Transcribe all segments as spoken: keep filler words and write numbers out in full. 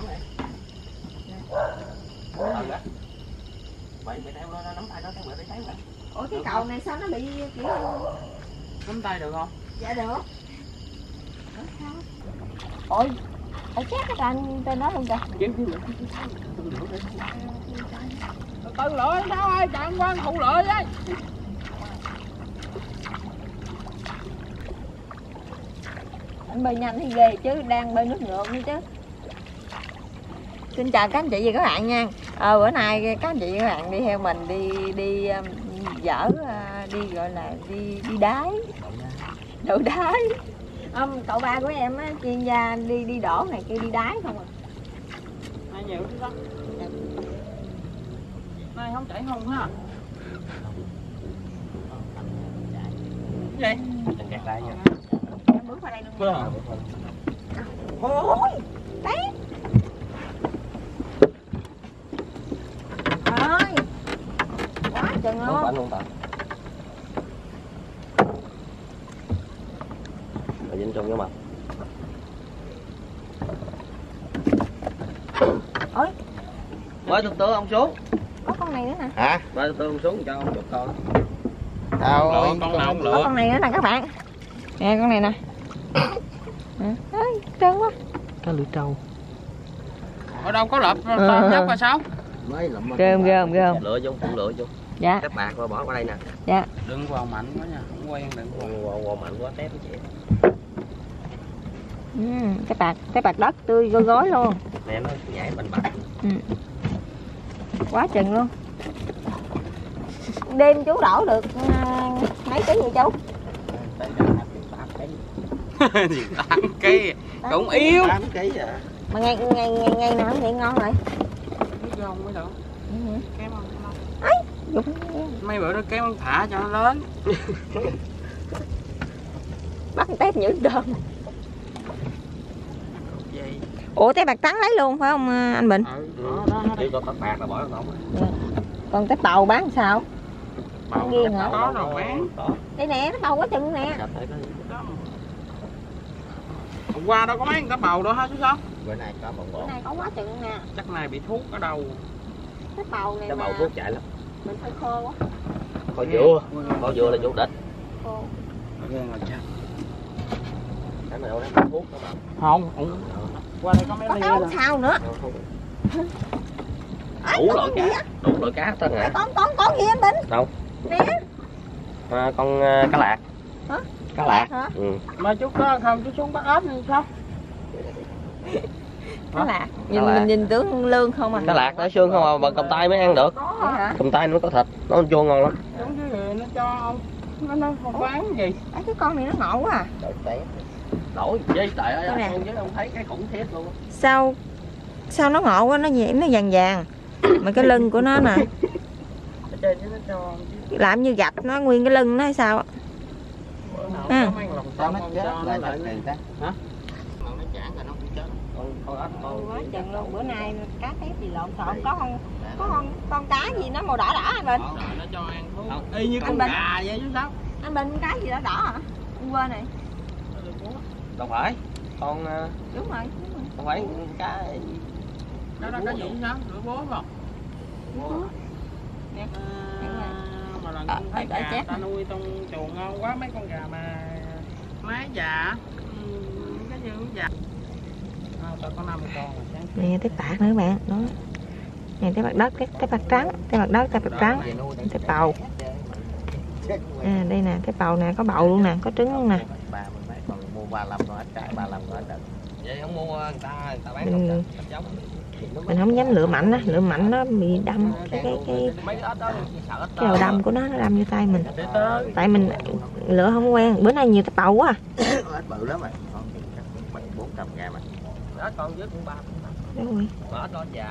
này. Mày mày đeo nó nắm tay nó cái bữa để thấy vậy. Ủa cái cầu này sao nó bị kiểu Nắm tay được không? dạ được. Ôi, ở chết cái anh tên đó luôn kìa. Kiếm kiếm lửa. Từ lửa sao ơi, chạy qua phụ lửa đấy. Anh bơi nhanh thì ghê chứ, đang bơi nước ngược nữa chứ. Xin chào các anh chị và các bạn nha. Ờ, bữa nay các anh chị và các bạn đi theo mình đi đi um, dở uh, đi gọi là đi đi đáy. Đổ đáy. Um, cậu ba của em á, chuyên gia đi đi đổ này kia đi đáy không à. Ai nhiều chứ đó. Nay không chảy không ha. Cái gì? Đừng gạt lại nha. Em bước qua đây luôn. Ôi, té. Ơi. Quá chừng luôn. Không luôn ta. Rồi dính chung với mặt. Ôi. Mới từ từ ông xuống. Có con này nữa nè. Hả? Mới từ từ ông xuống cho ông chụp con. Đâu ơi, con nào không Có lựa. con này nữa nè các bạn. Nè con này nè. Ơi, trơn quá. cá lưỡi trâu. Ở đâu có lợp tôm nhóc là sao? Mới lụm Gơm gơm gơm. Lựa vô, cũng lựa vô. Dạ. Tép bạc rồi bỏ qua đây nè. Dạ. Đừng vào mạnh quá nha, không quen đừng vào. Vào, vào mạnh quá tép chị. Ừ, cái bạc, cái bạc đất tươi gói gói luôn. Nè nó nhảy bành bạch. Ừ. Quá chừng luôn. Đêm chú đổ được uh, mấy ký vậy chú? tám ký cũng yếu. tám ký à. Mà ngày ngày ngày ngày nào cũng vậy ngon rồi. Biết không mới được. Ừ. Kém không? Ấy, dùng Mấy bữa đó kém không thả cho nó lớn. bắt tép nhử đơn. Gì? Ủa tép bạc trắng lấy luôn phải không anh Bình? Ừ, đó, đó, đó. Chỉ có tép bạc là bỏ nó Dạ. Còn tép bầu bán sao? bầu Ghiêng hả? có rồi bán. Đây nè, nó bầu quá chừng nè. Hôm qua đâu có mấy người ta bầu đâu hả chú sao? Bữa nay có bồng Bữa bột. nay có quá chừng nè. Chắc này bị thuốc ở đâu. Tép bầu này Cái mà bầu thuốc chạy lắm. mình phải khô quá. Kho dừa, kho dừa là chủ địch. Khô. Cái này đâu đó thuốc đó mà. Không, không. Qua đây có mấy Có ly áo rồi. sao nữa? Đủ loại cá, đủ loại cá hết hả? Con con con gì anh Bình? Đâu? Nè. À, con uh, cá lạc. Hả? Cá lạc. Hả? Ừ. Mà chú có không chú xuống bắt ếch hay sao? Cá lạc. Nhìn lạc. mình nhìn tướng lương không à. Cá lạc nó xương không à, bằng cầm tay mới ăn được. Vậy hả? Cầm tay nó có thịt, nó chua ngon lắm. Đúng chứ gì nó cho ông. Nó nó không bán gì. Ấy cái con này nó ngộ quá à. Đổi té. Đổi với tại ơi Đây nè. anh chứ không thấy cái khủng khiếp luôn. Sao sao nó ngộ quá, nó vậy nó vàng vàng. Mà cái lưng của nó nè. Ở trên nó cho. Làm như gạch nó nguyên cái lưng nó hay sao á. À. Sao nó chết lại lại ta? hả? Mà nó chản là nó cũng chết. Con con ếch con. Quá chừng luôn, bữa nay cá tép gì lộn xộn, có con có con con cá gì nó màu đỏ đỏ anh Bình. Nó cho ăn thuốc. Y như con Bình. gà vậy chứ sao? Anh Bình cá gì đỏ đỏ hả? Anh quên này. Đâu phải. Con uh, Đúng rồi, đúng rồi. không phải cá Đó đó có gì sao? Rửa bố không? Nè. À, mà lần À, thấy à, gà chết ta nuôi trong chuồng ngon quá, mấy con gà mà má già ừ, cái như già à, tao có năm con Nè tép bạc nữa các bạn, đó. Nè tép bạc đất, tép bạc trắng, tép bạc đất, tép bạc trắng, tép bầu. À, đây nè, tép bầu nè, có bầu luôn nè, có trứng luôn nè. bà mình mấy còn mua ba mươi lăm nó trái ba mươi lăm nó đất. Vậy không mua người ta người ta bán Ừ. không giống. Mình không dám lựa mạnh á, lựa mạnh nó bị đâm cái cái cái Mấy cái ếch đó sợ ếch cái đầu đâm của nó nó đâm vô tay mình. Tại mình lựa không quen, bữa nay nhiều tép bầu quá. ếch bự lắm rồi. Con chắc bảy bốn trăm gram mà. Ếch con dưới cũng ba cũng năm. Đúng rồi. Mà ếch đó già.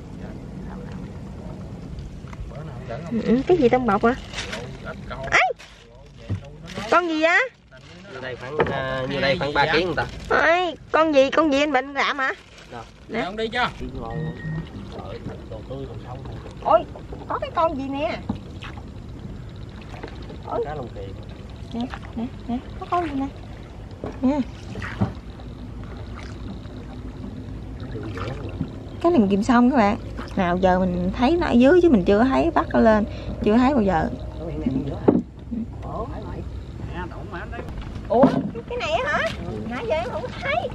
Bữa nào không không? Ừ, cái gì trong bọc hả? Ấy! Con gì á? Như đây khoảng uh, như đây khoảng ba ký người ta. Ơi, con gì, con gì anh Bình gặm hả? nè không đi chưa Ngon. Trời thịt đồ tươi còn sống. Ôi, có cái con gì nè. Ôi. Cá lồng kiền. Nè, nè, nè, có con gì nè. Nè. Đường dẻ quá. cái lồng kim sông các bạn. Nào giờ mình thấy nó ở dưới chứ mình chưa thấy bắt nó lên, chưa thấy bao giờ. Ủa cái này hả? Nãy giờ em không có thấy.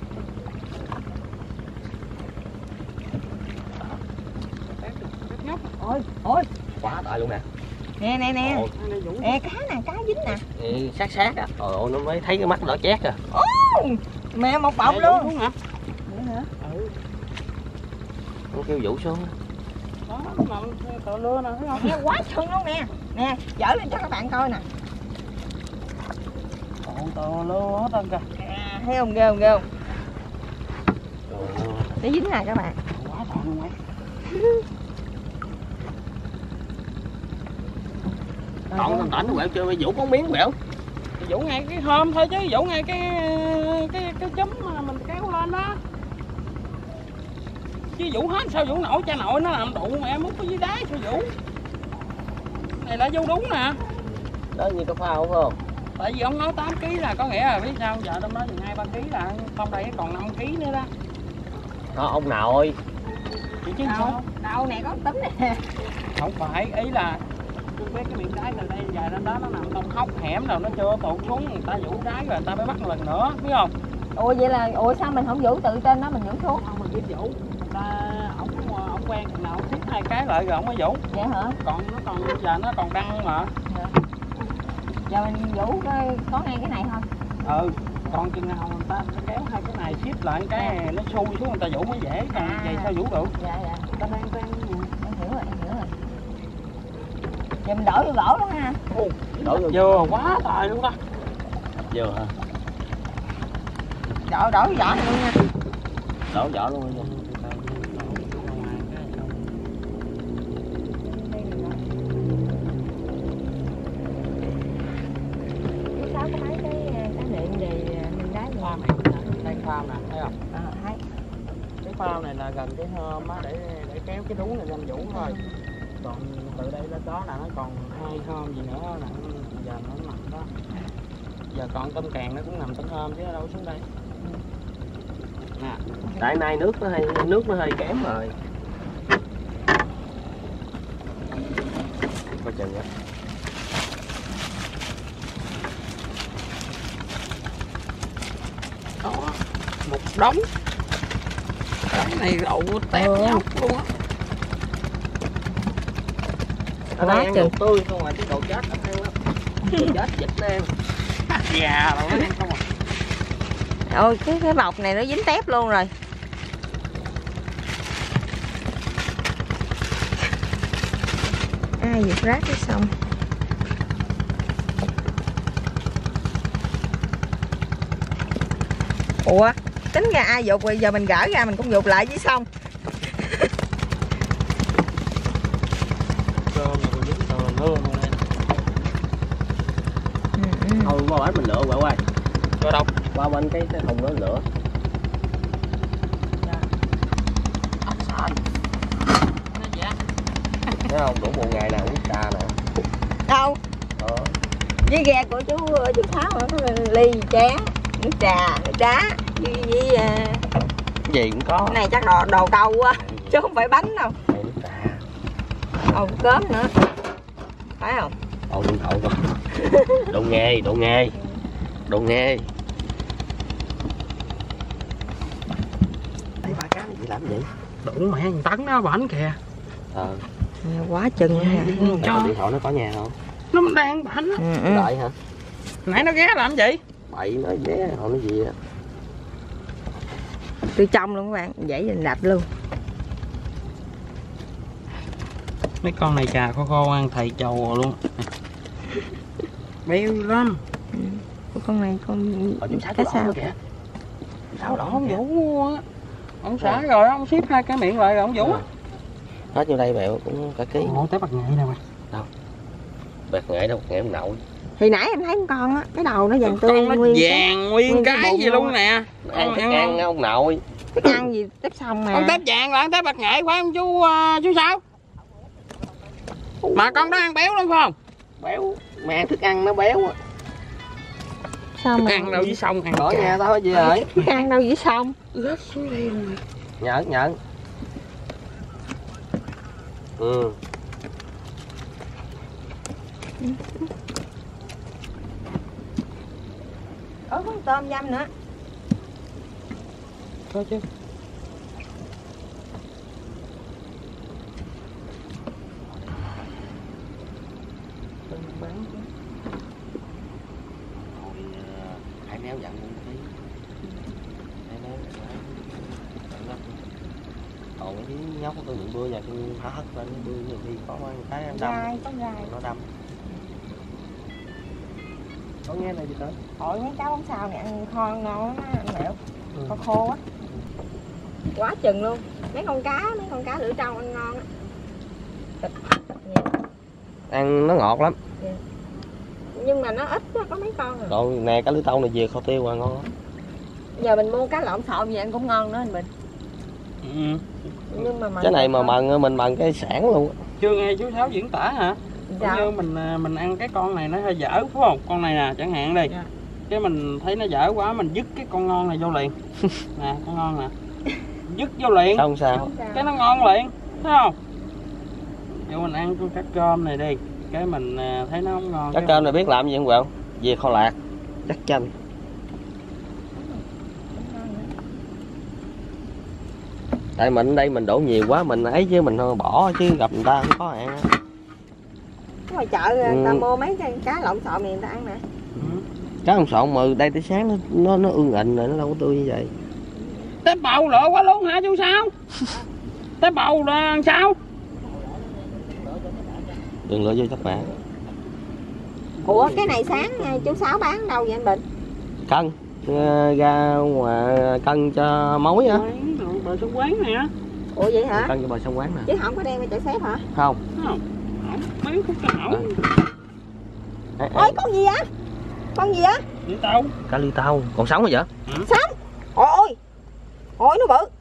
Ôi ôi Quá tệ luôn nè. Nè nè nè. Nè cá nè, cá dính nè. Ừ, sát sát á. Trời ơi nó mới thấy cái mắt đỏ chét à. Ô, mẹ một bọc luôn. Đúng hả? Vậy hả? Ừ. Nó kêu Vũ xuống. Đó, nó tờ lưa nè, thấy không? Nè quá sưng luôn nè. Nè, dở lên cho các bạn coi nè. Còn tờ lưa hết trơn kìa. À, thấy không, ghê không, ghê không? Nó dính nè các bạn. Quá tệ luôn mày. Còn thằng Tảnh nó quẹo chưa, Vũ có miếng quẹo. Vũ ngay cái hôm thôi chứ, Vũ ngay cái cái cái chấm mà mình kéo lên đó. Chứ Vũ hết sao Vũ nổi, cha nội nó làm đụng mẹ múc ở dưới đáy sao Vũ. Này là vô đúng nè. Đó như cái phao không? Tại vì ông nói tám ký là có nghĩa là biết sao giờ trong đó chừng hai ba ký là không đây còn năm ký nữa đó. Đó ông nội. Chị chứ Đâu, sao? đâu nè có tấm nè. Không phải, ý là tôi biết cái miệng đáy từ đây dài lên đó nó nằm trong hốc hẻm rồi nó chưa tụt xuống, người ta vũ đáy rồi người ta mới bắt một lần nữa, biết không? Ủa vậy là, ủa sao mình không vũ từ trên đó mình vũ xuống? Không mình biết vũ, người ta ổng ổng quen chừng nào xiết hai cái lại rồi ổng mới vũ. Vậy hả? Còn nó còn giờ nó còn đăng mà. Dạ. Giờ mình vũ cái, có ngay cái này thôi. Ừ, còn chừng nào người ta sẽ kéo hai cái này xiết lại cái nó xui xuống người ta vũ mới dễ, còn À. vậy sao vũ được? Dạ dạ. Ta đang quen Em hiểu rồi, em hiểu rồi. Giờ mình đổ vô gỗ luôn ha. Đổ vô. vừa quá tài luôn đó. Vừa hả? Đổ đổ vô vỏ này luôn nha. Đổ vỏ luôn nha. Lúc sáu có mấy cái cái niệm về mình đá Phao vô. này, đây phao nè, thấy không? Ờ thấy. Cái phao này là gần cái hôm á để để kéo cái đú này lên vũ thôi. Còn từ đây đến đó là nó còn hai hôm gì nữa là giờ nó nằm đó. Giờ còn tôm càng nó cũng nằm tôm hôm chứ đâu xuống đây. Nè, Tại nay nước nó hơi nước nó hơi kém rồi. Coi chừng á. đó một đống. Cái này đậu tép Ừ. nhóc luôn á. Ở đây ăn đồ tươi không ngoài cái đồ chết nó ăn lắm. Chết dịch đen. Già rồi nó ăn không à. Ôi cái cái bọc này nó dính tép luôn rồi. Ai giật rác cái xong. Ủa tính ra ai dục rồi giờ mình gỡ ra mình cũng dục lại chứ xong. Cơm rồi mình dính tờ lưa luôn đây. Ừ, ừ. Thôi qua bển mình lựa quẹo ơi. Rồi đâu? Qua bên cái cái thùng đó lựa. Ốc sai. Nó dạ. Thấy không? Đủ một ngày nào uống trà nè. Đâu? Ờ. Với ghe của chú chú Tháo hả? Có ly chén, nước trà, nước đá với, với uh, Cái gì cũng có. cái này chắc đồ đồ câu quá chứ không phải bánh đâu. Đây nước trà. Ồ cớm nữa. Phải không? Ồ điện thoại không. Đồ nghề, đồ nghề. Đồ nghề. Thấy ba cá này chị làm gì? Đủ mẹ một tấn đó bảnh kìa. Ờ. Quá chừng nha. Cho. Điện thoại nó có nhà không? Nó đang bảnh. Ừ, ừ. Đợi hả? Nãy nó ghé làm gì? Bậy nó vé họ nó gì á. Từ trong luôn các bạn, dãy mình đập luôn. Mấy con này trà khô khô ăn thầy trầu rồi luôn. Béo lắm. Ừ. Con này con Ở chỗ cá sao? kìa. Sao đỏ ông Vũ á. Ông xả rồi ông xếp hai cái miệng lại rồi ông Vũ á. Hết vô đây mẹo cũng cả ký. Ồ tới bạc nghệ nè mày. Bạc nghệ đâu, nghệ ông nội. Thì nãy em thấy con con á, cái đầu nó vàng tươi Con nó nguyên vàng nguyên nguyên cái cái bụng gì luôn luôn nè. Ăn thức ăn ông nội. cái ăn gì tép xong mà. Con tép vàng là con tép bạc nghệ phải không chú uh, chú sao? Mà con đó ăn béo lắm phải không? Béo, mẹ ăn thức ăn nó béo á. Sao Thức mà ăn đâu với xong ăn Ở chả. nhà tao gì rồi? thức ăn đâu vậy xong. Rớt xuống đây luôn. Nhận, nhận. Ừ. Ủa có tôm dăm nữa. Có chứ. Bán chứ. Rồi hai méo dặn luôn tí. Hai méo dặn lắm. Còn cái nhóc tôi đừng bưa nhà tôi hả hất lên bưa nhiều khi có cái đâm. Gai, có gai. Nó đâm. Có nghe này gì tới? Ôi mấy cá bóng sao này ăn kho ngon lắm á anh Mẹo. Ừ. Kho khô á. Quá chừng luôn. Mấy con cá, mấy con cá lưỡi trâu ăn ngon á. Thịt, thịt nhiều. Ăn nó ngọt lắm. Yeah. Nhưng mà nó ít quá, có mấy con rồi. Còn nè cá lưỡi tâu này về kho tiêu qua ngon lắm. Giờ mình mua cá lộn xộn gì ăn cũng ngon nữa anh Bình. Ừ. Nhưng mà Cái này mà bằng mình bằng cái sản luôn. Chưa nghe chú Sáu diễn tả hả? Dạ. Như mình mình ăn cái con này nó hơi dở phải không? Con này nè chẳng hạn đi. Dạ. Cái mình thấy nó dở quá mình dứt cái con ngon này vô liền. Nè con ngon nè. Dứt vô liền. Không sao. Cái nó ngon liền, thấy không? Vô mình ăn con cá cơm này đi. Cái mình thấy nó không ngon. Cá cơm này biết làm gì không Quẹo? Về kho lạc, chắc chanh. Tại mình ở đây mình đổ nhiều quá mình ấy chứ mình bỏ chứ gặp người ta không có ăn á. Ngoài chợ người ta ừ. mua mấy cái cá lộn xộn này người ta ăn nè. Ừ. Cá lộn xộn mà đây tới sáng nó nó nó ương ịnh rồi nó đâu có tươi như vậy. Té bầu lỡ quá luôn hả chú Sáu? Té bầu là sao? Đừng lỡ vô chắc bạn. Ủa cái này sáng chú Sáu bán đâu vậy anh Bình? Cân ra ngoài cân cho mối á. Bờ sông Quán nè. Ủa vậy hả? Cân cho bờ sông Quán nè. Chứ không có đem ra chợ xếp hả? Không. Không. Bán khúc cá hổ. À. Ôi con gì vậy? Con gì vậy? Lưỡi tâu. Cá lưỡi tâu. Còn sống hả vậy? Ừ. Sống. Ôi ôi. Ôi nó bự.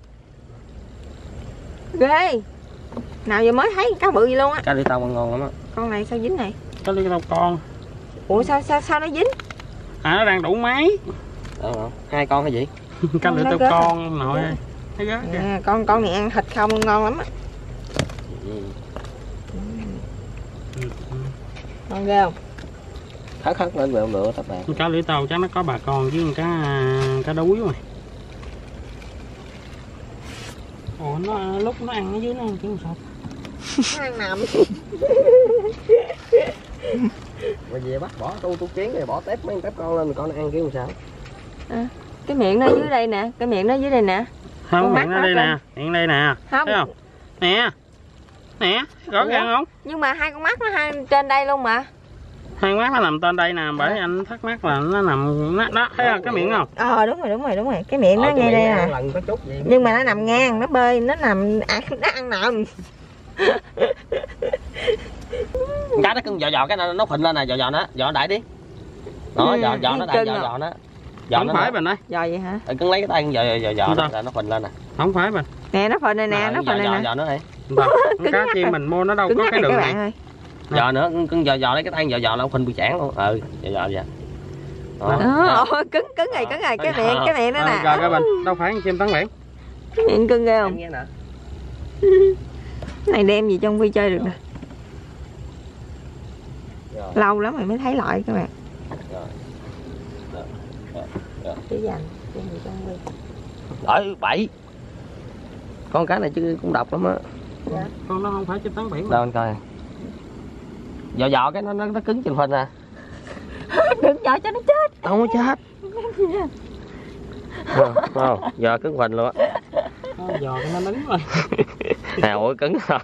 Ghê. Nào giờ mới thấy cá bự gì luôn á. Cá lưỡi tâu ăn ngon lắm á. Con này sao dính này? Cá lưỡi tâu con. Ủa sao sao sao nó dính? À nó đang đủ máy. Ờ, hai con hay gì? Cá lưỡi tâu con nội. Thấy gớt kìa. À, con con này ăn thịt không ngon lắm á. Ừ. Ừ. Ngon ghê không? Hất hất lên lựa lựa các bạn. Cá lưỡi tâu chắc nó có bà con với cá cá đuối rồi. Ủa nó lúc nó ăn ở dưới nó ăn chứ sao? Nó ăn nằm. Rồi về bắt bỏ tu tu chén rồi bỏ tép mấy tép con lên con nó ăn kiểu sao? À, cái miệng nó dưới đây nè, cái miệng nó dưới đây nè. Không, miệng nó đây nè, miệng đây nè. Không. Thấy không? Nè. Nè, rõ ràng không? Nhưng mà hai con mắt nó hai trên đây luôn mà. Hai mắt nó nằm trên đây nè, bởi anh thắc mắc là nó nằm nó đó, thấy không? Cái miệng không? Ờ đúng rồi, đúng rồi, đúng rồi. Cái miệng nó ờ, ngay đây nè. Nhưng mà nó nằm ngang, nó bơi, nó nằm ăn nó ăn nằm. Cá nó cưng dò dò cái nó nó phình lên nè, dò dò nó, dò đại đi. Đó, dò dò nó đây, dò dò nó. Dò không nó phải mình ơi. Dò vậy hả? Ừ, cưng lấy cái tay dò dò dò nó là nó phình lên nè. Không phải mình. Nè nó phình này nè, nó phình này nè. Dò nó đi. Cá chim mình mua nó đâu có cái đường này. Dò nữa, cưng dò dò lấy cái tay dò dò là phình bị chản luôn. Ừ, dò dò vậy. Đó, ôi cứng cứng này, cứng này, cái miệng, cái miệng đó nè. Rồi cái mình, đâu phải chim tán biển. Cái miệng cưng ghê không? Này đem gì trong vi chơi được nè. Lâu lắm rồi mới thấy lại các bạn. Chỉ dành đem gì trong vi. Rồi bảy. Con cá này chứ cũng độc lắm á. Dạ. Con nó không phải chim tán biển. Đâu anh coi. Dò dò cái nó nó, nó cứng trên phình à. Đừng dò cho nó chết. Không có chết. Không, không, giờ cứng phình luôn á. Dò cái nó nứng rồi. À, ủa cứng rồi.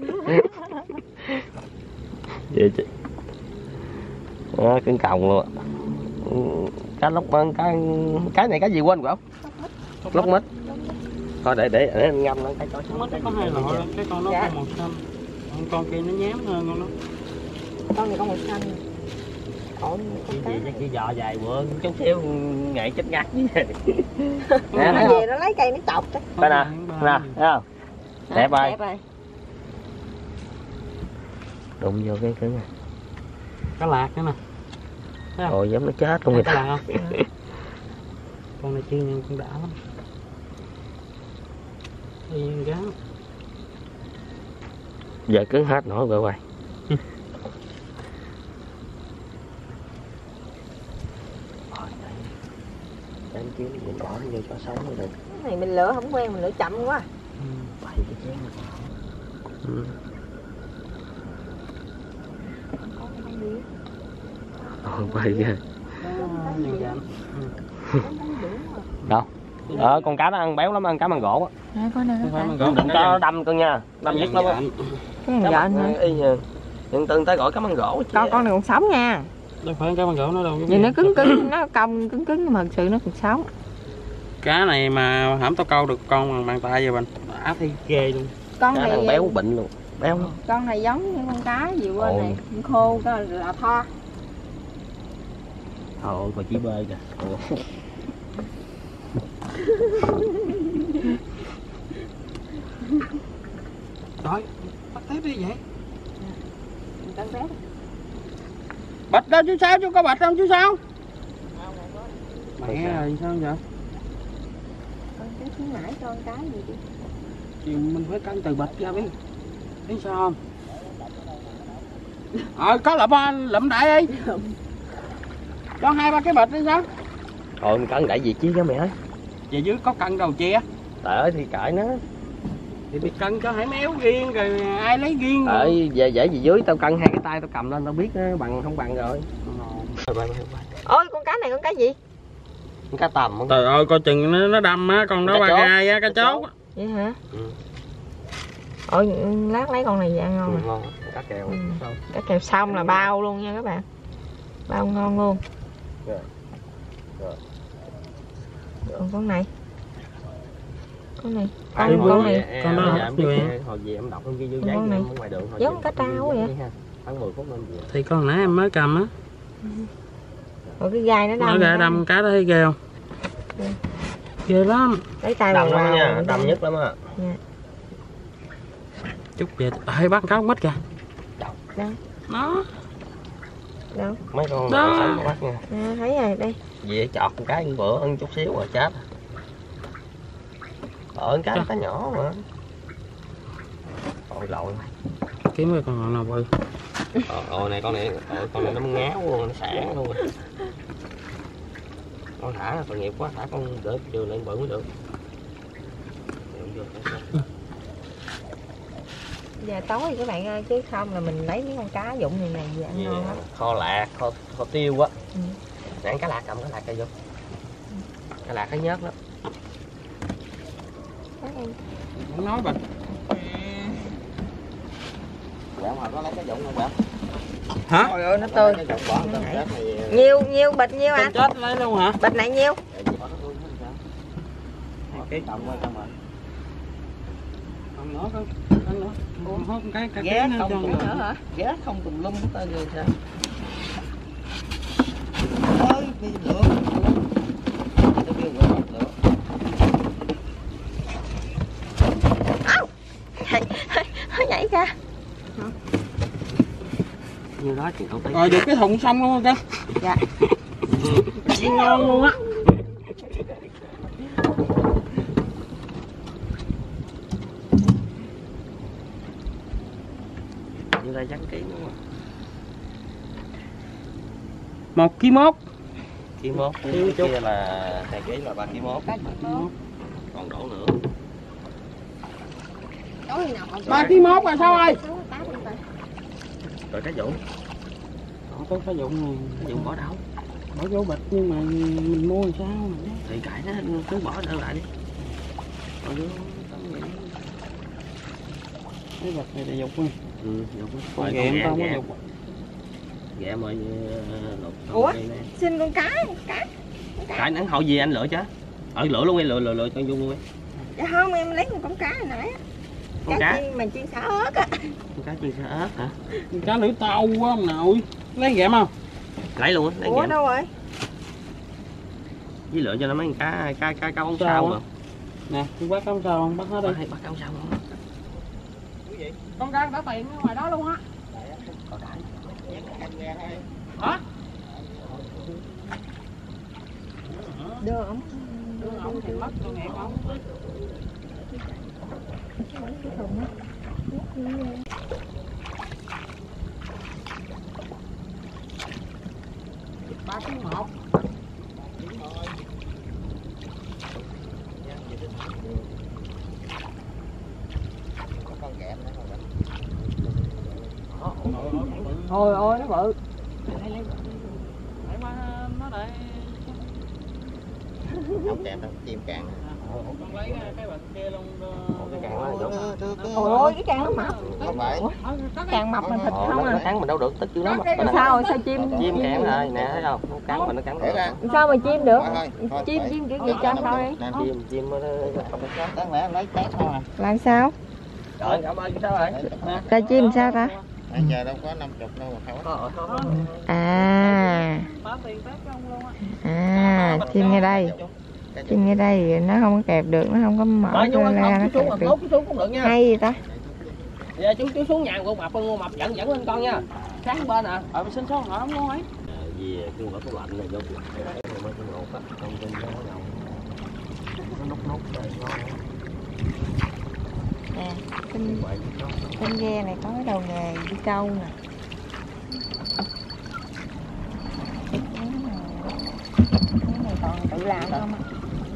Vậy chị. Đó, cứng còng luôn. Cá lóc cái cái này cái gì quên không? Lóc mít. Thôi để để để anh ngâm nó cái con mít có hai loại, cái con nó dạ. Có màu xanh. Con kia nó nhám hơn con nó. Con này con màu xanh. Ổn cái gì cho chị dò dài bữa chút xíu nghệ chết ngắt với vậy. Nè nó về nó lấy cây nó chọc đó. Coi nè, nè, thấy không? Đẹp ơi. Đẹp ơi. Đụng vô cái cứng này. Cá lạc nữa nè. Rồi giống nó chết luôn người ta. Không? Con này chiên nhân cũng đã lắm. Yên gắn. Giờ cứng hết nổi rồi quay. Em kiếm mình bỏ vô cho sống mới được. Cái này mình lựa không quen, mình lựa chậm quá. Ừ. Bảy cái chén này. Ừ. Ồ, quay kìa. Đâu? Ờ, con cá nó ăn béo lắm, ăn cá măng gỗ á. À, con này Đừng cho đâm cưng nha, đâm nhất lắm á. cái này gọn hả? Y như hiện từng ta gọi cá măng gỗ. Con con này còn sống nha. Đâu phải cá măng gỗ nó đâu. Nhìn nó cứng cứng, nó cong cứng cứng nhưng mà thực sự nó còn sống. Cá này mà hãm tao câu được con bằng bàn tay vậy mình. Đã thấy ghê luôn. Con Cá này này béo bệnh luôn. Béo lắm. Con này giống như con cá gì quên Ồ. này, con khô có là tho. Thôi mà chỉ bơi kìa. Rồi, bắt tiếp đi vậy. Con bé. Bạch đâu chứ sao, chứ có bạch đâu chứ sao. Mẹ rồi sao vậy? Con cá khuyến mãi con cá gì đi. Thì mình phải cân từ bạch ra biết. Biết sao không? Ờ, có lụm lụm đại đi. Cho hai ba cái bịch đi sao? Thôi mình cân đại gì chi cho mẹ ơi. Về dưới có cân đầu chia. Trời ơi thì cãi nó. Thì bị cân cho hải méo riêng rồi ai lấy riêng. Trời về dễ gì dưới tao cân hai cái tay tao cầm lên tao biết nó bằng không bằng rồi. Ôi con cá này con cá gì? Con cá tầm không? Trời ơi coi chừng nó, nó đâm á, con đó ba gai á, cá chốt á. Vậy hả? Ừ. Ôi lát lấy con này về ăn ngon Ừ, nè. ngon. Cá kèo. Ừ. Sao? Cá kèo xong là bao luôn nha các bạn. Bao ngon luôn. Rồi. Rồi. Còn con này. Con này. Con, Con, con này. Em, con đó em, hấp em, vậy? hồi về em đọc trong kia vô giấy Con này. em ngoài đường hồi Giống cá trao vậy. Khoảng mười phút lên về. Thì con nãy em mới cầm á. Rồi cái gai nó đâm. Nó gai đâm cá đó thấy ghê không? Ừ. Ghê lắm. Lấy tay Đầm vào lắm vào. nha, đầm nhất lắm á. Dạ. Chút về. Ê bắt cá con mít kìa. Đâu? Nó. Đâu? Mấy con Đó. này sống bắt nha. À, thấy rồi đây. Về chọt con cái bữa ăn chút xíu rồi chết. Ở cá cá nhỏ mà. Ôi lội. Kiếm cái con nào bự. Ờ, ồ này con này, ồ, con này nó ngáo luôn, nó sản luôn rồi. Con thả tội nghiệp quá, thả con đỡ trường lên bự mới được. Giờ tối thì các bạn ơi, chứ không là mình lấy mấy con cá dụng này này về ăn Yeah. ngon lắm. Kho lạc, kho, kho tiêu á. Ừ. Nãy cá lạc cầm cá lạc cây vô. Cá lạc cái nhớt đó. Không nói bạch. Quẹo mà có lấy cái dụng không quẹo? Hả? Trời ơi nó tươi. Cái dụng bỏ cái chết này. Nhiêu nhiêu bịch nhiêu anh? Chết lấy luôn hả? Bịch này nhiêu? Cái cầm qua cầm rồi. Còn nữa con. Con nữa. Con hốt cái cái Ghé cái không cho tùm nữa. lum hả? Ghé không tùm lum hết tên rồi sao? Ôi, đi lửa. Tôi kêu quẹo bật lửa. Nó nhảy ra. Như đó chuyện đầu tiên. Rồi được cái thùng xong luôn kìa. Dạ. Ngon luôn á. Như đây chắc ký đúng không? Một ký mốt. Ký mốt, Ký chút. kia là hai ký là ba ký mốt. Còn đổ nữa. Ba ký mốt là sao ơi? Rồi cái dụng, Đó, tôi phải dụng này. cái dụng bỏ đâu? Bỏ vô bịch nhưng mà mình mua làm sao mà. Thì cãi nó cứ bỏ đâu lại đi. Bỏ vô tấm vậy. Cái bịch này là dục nha. Ừ, dụng. Con ghẹ không có dục. Ghẹ mà lột. Ủa? Xin con cá, cá. Cãi nắng hồi gì anh lựa chứ? Ở lựa luôn đi, lựa lựa lựa cho dung luôn đi. Dạ không, em lấy một con cá hồi nãy á. Con Cá cá. chiên mà chiên xả ớt á. Con cá chiên xả ớt hả? Cá lưỡi tàu quá ông nội. Lấy ghẹm không? Lấy luôn á, lấy Ủa ghẹ. đâu rồi? Với lựa cho nó mấy con cá cá cá cá bóng Sao sao á? mà. Nè, tôi bắt cắm sao không? Bắt hết đi. Bắt bắt cá bóng sao không? Con cá đã tiền ở ngoài đó luôn á. Còn đại. Hả? Đưa ổng. Đưa ổng thì mất con nghẹn không? Cái thùng á. Ôi ôi nó bự. Để mà nó để Không kèm đâu, chim càng. con lấy cái bật kia luôn. Cái càng nó đúng. Ôi ôi cái càng nó mập. Không phải. Càng mập mình thịt Ồ, không nó à. cắn mình đâu được, tức chứ lắm. Sao rồi sao chim? Chim cản rồi, nè thấy không? Nó cắn mình nó cắn được. Sao mà chim được? Chim chim kiểu gì cho thôi. Chim chim nó Đáng lẽ lấy tét thôi à. Làm sao? Trời cảm ơn sao rồi? Ra chim sao ta? Bây giờ đâu có năm mươi đâu mà không. À. Báo tiền tét cho ông luôn á. À, chim ngay đây. Chim ngay đây thì nó không có kẹp được, nó không có mở ra ra nó kẹp được. Chú xuống cũng được nha. Hay gì ta? Dạ chú chú xuống nhà của mập con mập dẫn dẫn lên con nha. Sáng bên à. Ở sinh số họ không ngon ấy. Vì cơn bão số lạnh này vô mới con ngột á, không tin nó ngầu. Nó nút nút rồi ngon. Nè, trên, trên ghe này có cái đầu nghề đi câu nè. Cái này còn tự làm không á?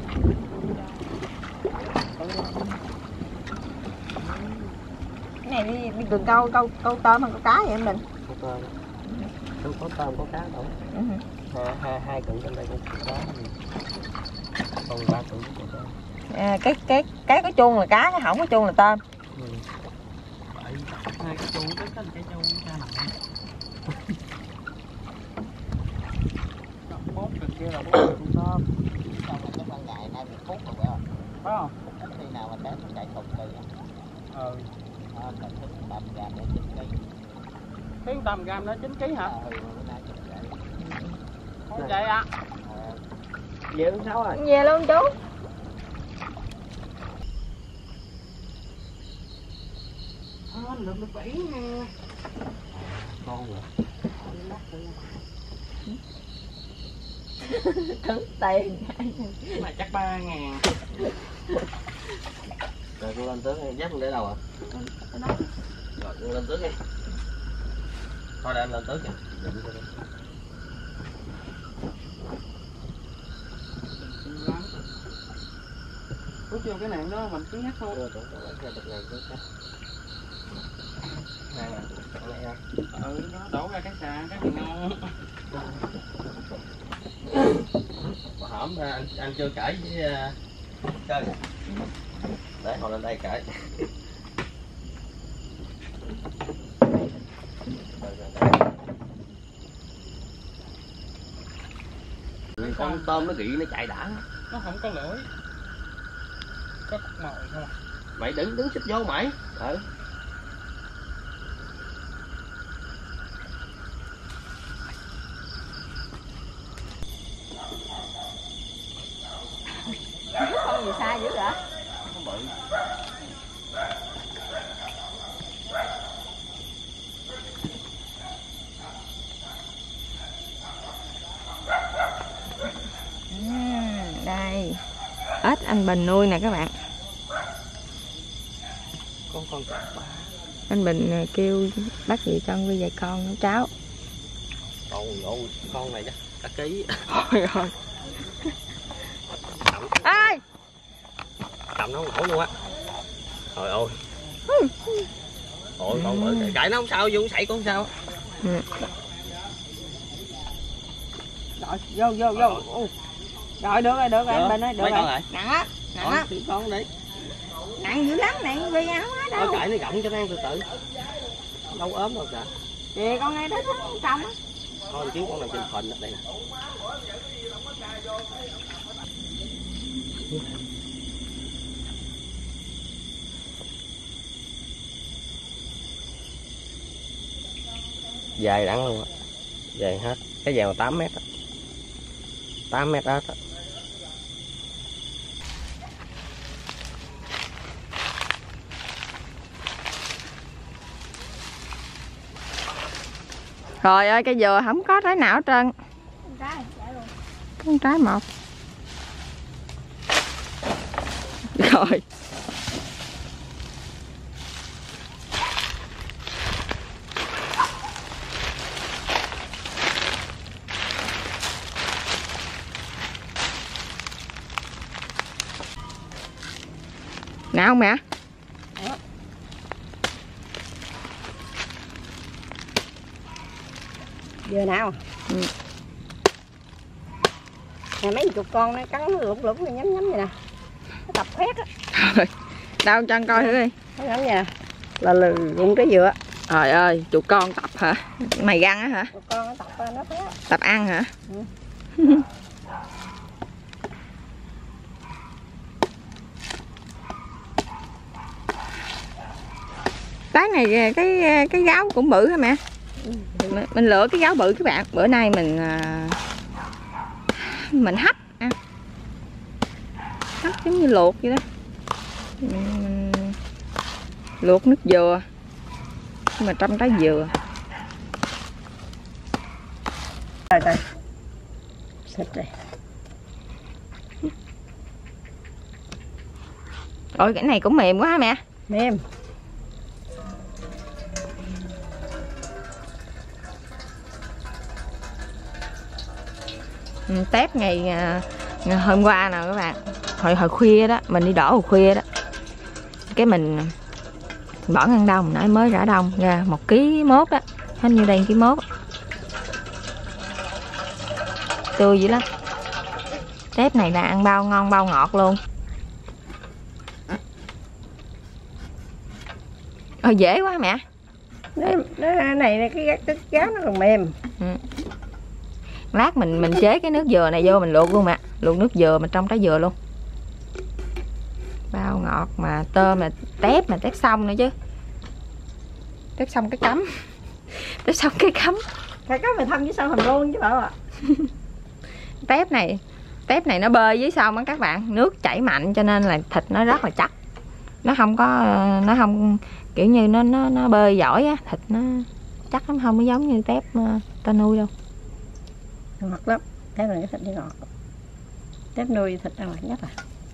Cái này đi đi đường câu câu câu tôm hay câu cá vậy em Bình? Có tôm. Không có tôm có cá đâu. Ừ. Hai hai hai củ trên đây cũng có cá. Còn ba củ cũng có. À, cái cái cái có chuông là cá, cái không có chuông là tôm. Ừ. Hai cái chuông cái cái cái chuông ra nè. Bốn đường kia là bốn con tôm. Xong rồi cái ban ngày nay mình phút rồi phải không? Phải không? Khi nào mình đến mình chạy thùng đi. Ừ. À, mình thức tầm gà để chín ký. Thiếu tầm gram đó chín ký hả? Ừ, bữa nay mình chạy. Không chạy ạ. Về thứ sáu rồi. Về luôn chú. À, được được bảy nè. Con rồi. Thử tiền. Mà chắc ba ngàn. Rồi cô lên tướng dắt để đâu ạ? Rồi cô lên tướng đi. Thôi để em lên tướng kìa. Rút vô cái nạn đó mình cứ nhắc thôi. Đưa chỗ lại cái bật này trước. Nè nè, con này ha. Ừ, nó đổ ra cái xà, cái gì ngon. Hổm anh, anh chưa kể với uh, chơi. Để họ lên đây kể. Con tôm nó gị nó chạy đã. Nó không có lưỡi. Có cục mồi không à? Mày đứng đứng xích vô mày. Ừ. Con gì sai dữ vậy? Không bự. À, đây ếch anh Bình nuôi nè các bạn. Con con cọp ba. Anh Bình kêu bác chị cho nuôi vài con nấu cháo. Ôi ôi con này chắc cả ký. Ôi ơi. Ê! Cầm nó không nổi luôn á. Trời ơi. Ôi con ơi, cãi nó không sao, vô sảy con không sao. Ừ. Rồi, vô vô vô. Rồi được rồi, được rồi anh Bình ơi, được mấy rồi. con lại? Nặng á, nặng á. Con đi. Nặng dữ lắm, nặng vì áo quá đâu. Nó cãi nó gọng cho nó ăn từ từ. Đâu ốm đâu kìa. Kìa con này nó thích trồng á. Thôi kiếm con nào trên phình đây nè. Dài đẳng luôn á. Dài hết. Cái dèo tám mét á. tám mét hết á. Trời ơi cây dừa không có trái nào hết trơn. Con trái một. Rồi. Nào không mẹ? Dừa nào. Ừ. Nè mấy chục con nó cắn lủng lủng nhắm nhắm vậy nè. Nó tập khoét á. Thôi, đau chân coi thử đi. Nó nhắm vậy nè. Là lừ rụng cái dừa. Trời ơi, chuột con tập hả? Mày găng á hả? Chục con nó tập nó khoét. Tập ăn hả? Ừ. Cái này cái cái gáo cũng bự hả mẹ? Ừ. Mình, mình lựa cái gáo bự các bạn. Bữa nay mình mình hấp ăn. Hấp giống như luộc vậy đó. Mình luộc nước dừa. Nhưng mà trong trái dừa. Rồi rồi. Xịt rồi. Ôi cái này cũng mềm quá hả mẹ? Mềm. Tép ngày, ngày hôm qua nè các bạn, hồi hồi khuya đó, mình đi đổ hồi khuya đó, cái mình bỏ ngăn đông, nãy mới rã đông ra một ký mốt đó, hết nhiêu đây ký mốt, tươi dữ lắm. Tép này là ăn bao ngon bao ngọt luôn. Ờ dễ quá mẹ. Nó, nó này, này cái, cái gáo nó còn mềm. Ừ. Lát mình mình chế cái nước dừa này vô mình luộc luôn mà, luộc nước dừa mà trong trái dừa luôn. Bao ngọt mà tôm mà tép mà tép xong nữa chứ. Tép xong cái cắm. Tép xong cái cắm. Cái cắm mà thăm dưới sông hầm luôn chứ bảo ạ. Tép này, tép này nó bơi dưới sông á các bạn, nước chảy mạnh cho nên là thịt nó rất là chắc. Nó không có nó không kiểu như nó nó nó bơi giỏi á, thịt nó chắc lắm, không có giống như tép uh, ta nuôi đâu. Ngọt lắm, tép này cái thịt nó ngọt. Tép nuôi thịt ăn ngọt nhất à.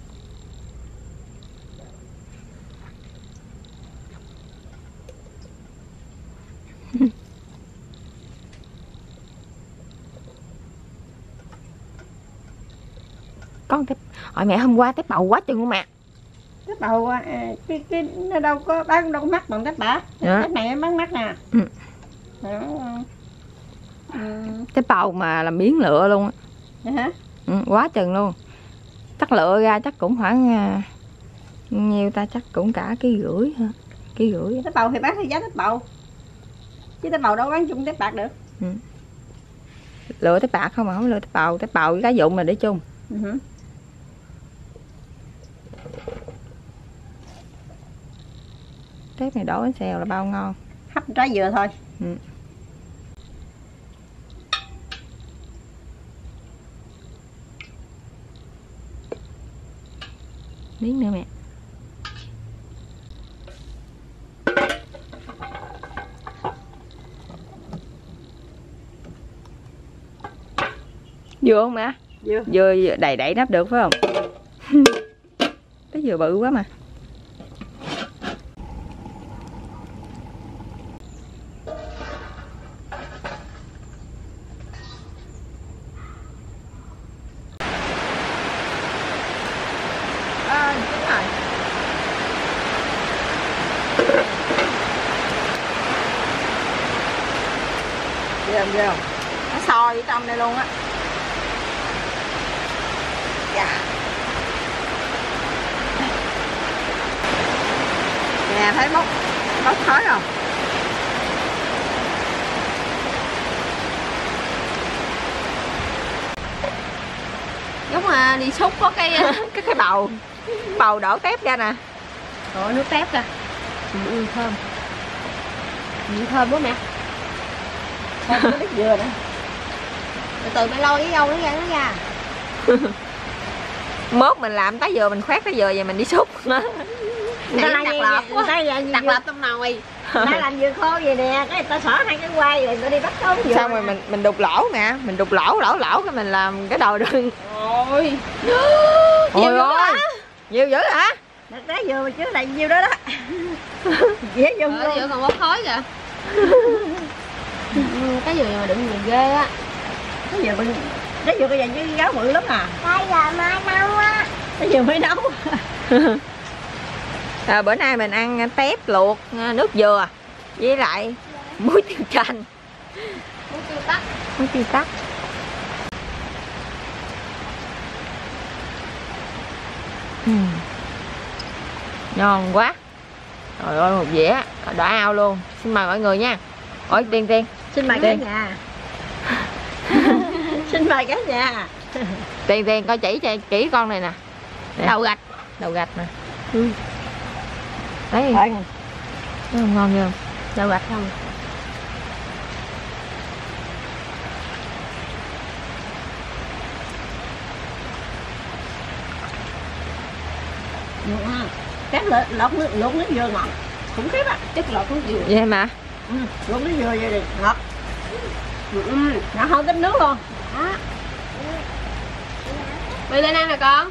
Con tép, hỏi mẹ hôm qua tép bầu quá chừng luôn mẹ. Tép bầu cái cái nó đâu có bán đâu có mắc bằng tép bả. Dạ. Tép này bán mắc nè. Ừ. Đó. Ừ. Tép bầu mà làm miếng lựa luôn á. Vậy hả? Ừ, quá chừng luôn. Chắc lựa ra chắc cũng khoảng uh, nhiêu ta, chắc cũng cả ký rưỡi hả? Ký rưỡi. Tép bầu thì bán theo giá tép bầu. Chứ tép bầu đâu bán chung tép bạc được. Ừ. Lựa tép bạc không mà không lựa tép bầu, tép bầu với cá dụng là để chung. Uh-huh. Tép này đổ bánh xèo là bao ngon. Hấp trái dừa thôi. Ừ. Miếng nữa mẹ. Dừa không mẹ? Dừa. Dừa đầy đẩy nắp được phải không? Cái dừa bự quá mà. À, đúng rồi. Ghê không, ghê không? Nó sôi ở trong đây luôn á. Dạ. Nè thấy bốc bốc khói không? Giống mà đi xúc có cái cái cái bầu. Bầu đổ tép ra nè. Rồi nước tép ra. Ừ, thơm. Ừ, thơm quá mẹ. Thơm cái nước dừa nữa. Từ từ mẹ lôi cái dâu nó ra nó ra. Mốt mình làm tái dừa mình khoét tái dừa vậy mình đi xúc nó. Người ta Đặt làm lợp quá. đặt lợp trong nồi. Người ta làm dừa khô vậy nè, cái người ta xỏ hai cái quay rồi người ta đi bắt tôm dừa. Xong rồi mình mình đục lỗ mẹ, mình đục lỗ lỗ lỗ cái mình làm cái đồ đựng. Ôi. Nhiều dữ hả? Nhiều dữ hả? Đặt trái dừa mà chứ là nhiêu đó đó. Dễ dùng luôn. Dừa còn bốc khói kìa. Cái dừa mà đựng nhiều ghê á. Cái dừa bự, cái dừa bây giờ như gáo bự lắm à. Cái dừa mới nấu á. Cái dừa mới nấu. À, bữa nay mình ăn tép luộc nước dừa với lại muối tiêu chanh. Muốn kêu tắt. Muốn kêu tắt. Ừ. Ngon quá. Trời ơi, một dĩa đỏ ao luôn. Xin mời mọi người nha. Ôi Tiên Tiên. Xin mời cả nhà. Xin mời cả nhà. Tiên Tiên coi chỉ cho kỹ con này nè. Nè. Đầu gạch. Đầu gạch nè. Ừ. Đấy. Đấy. Ừ, ngon chưa? Đầu gạch không? Các lột nước lột nước dừa ngọt khủng khiếp á, chất lột nước dừa vậy mà ừ, lột nước dừa vậy đi ngọt, ừ, ngọt hơn tích nước luôn đó. Đi lên ăn nè con.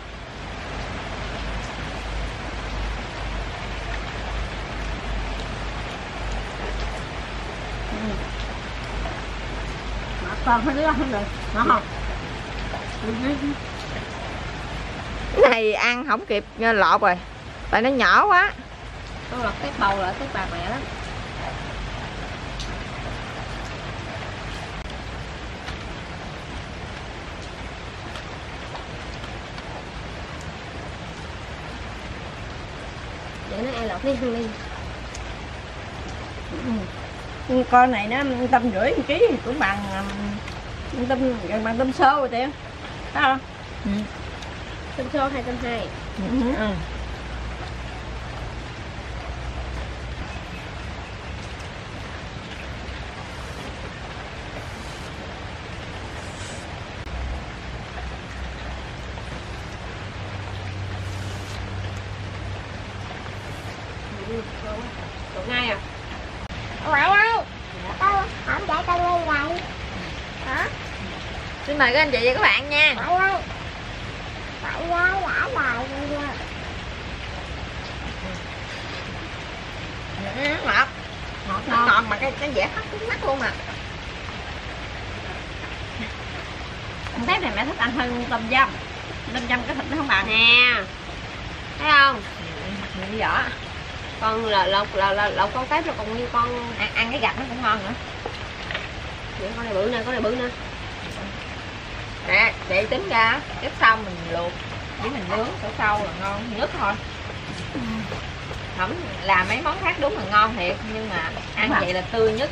Ngọt con phải đứa không được ngọt không? cái này ăn không kịp lột rồi tại nó nhỏ quá. Tôi lọt cái bầu lại cái bạc mẹ lắm. Để nó ăn lọt đi không đi. Ừ. Con này nó tâm rưỡi một ký cũng bằng tâm gần bằng tâm xô rồi Tiên. Thấy không? Ừ. Tâm xô hai trăm hai. Ừ. Ừ. Còn ngay à? Ngoại ơi, tao không dạy tao đi vậy. Hả? Xin mời các anh chị và các bạn nha. Ngoại ơi, ngoại ơi, đã bài rồi. Ngọt, ngọt, ngọt, ngọt mà cái cái dẻ hắt cứng mắt luôn mà. Con tép này mẹ thích ăn hơn tôm dâm. Tôm dâm cái thịt nó không bằng nè. Thấy không? Miệng vỏ. Con là lột là, là lột con tép là còn như con Ăn, ăn cái gạch nó cũng ngon nữa. vậy con này bự nè, con này bự nè. Nè, chị tính ra cái sau mình luộc với mình nướng sổ sâu là ngon nhất thôi. Không làm mấy món khác đúng là ngon thiệt nhưng mà ăn vậy là tươi nhất.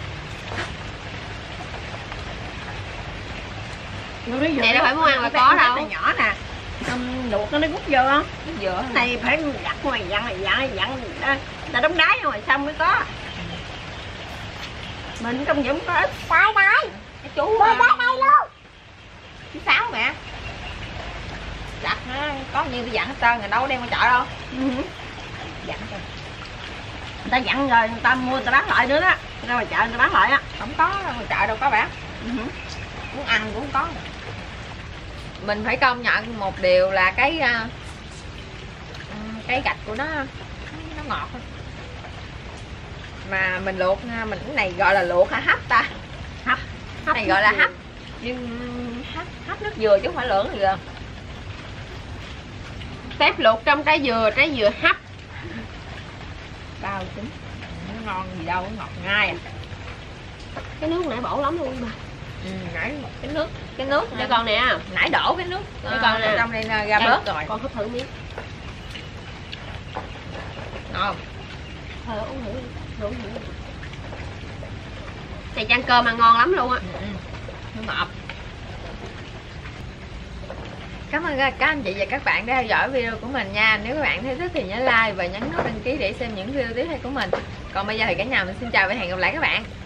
Vậy đâu phải muốn ăn là có đâu. Này nhỏ nè. Um, luộc nó nó rút vô không? Cái dừa Cái này phải giặt ngoài dặn này dặn này dặn là đóng đáy ngoài xong mới có. Mình trong Dũng có ít. Trời ơi, cái chú tôi tới đây luôn. chú Sáu mẹ. Giặt nó có như tôi dặn hết trơn rồi đâu có đem qua chợ đâu. Ừ. Dặn cho. Người ta dặn rồi người ta mua người ta bán lại nữa đó. Ra ngoài chợ người ta bán lại á. Không có đâu, ngoài chợ đâu có bán. Ừ. Muốn ăn cũng không có. Mình phải công nhận một điều là cái cái gạch của nó nó ngọt thôi. Mà mình luộc mình cái này gọi là luộc hay hấp ta? Hấp. Cái này gọi là hấp. Nhưng hấp hấp nước dừa chứ không phải lưỡng dừa. Tép luộc trong trái dừa, trái dừa hấp. Bao chín. Nó ngon gì đâu, nó ngọt ngay à. Cái nước nãy bổ lắm luôn mà. Ừ, nãy cái nước cái nước Cho con nè. nãy đổ cái nước Cho con nè. trong đây ra bớt rồi. Con hấp thử miếng. Ngon. Thôi uống thử đi. Uống thử. Này chan cơm ăn ngon lắm luôn á. Ừ, nó ngọt. Cảm ơn các anh chị và các bạn đã theo dõi video của mình nha. Nếu các bạn thấy thích thì nhớ like và nhấn nút đăng ký để xem những video tiếp theo của mình. Còn bây giờ thì cả nhà mình xin chào và hẹn gặp lại các bạn.